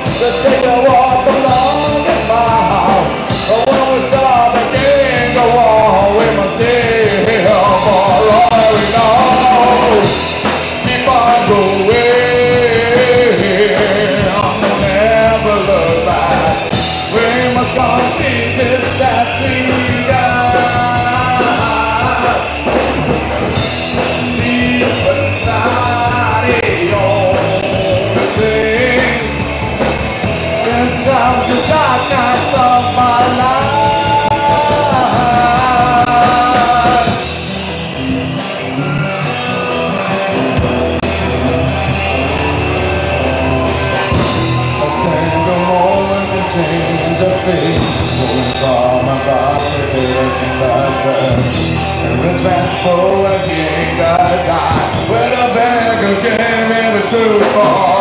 Just take a walk along in my house. But when we start again, go on, we must stay here for all we know. Keep on going, don't never look back. We must complete this that we got. The darkness of my life. A single moment can change a fate. Move on my body, taking back breath. And rich man's forward, he ain't got a dime. When the beggar gave me the truth for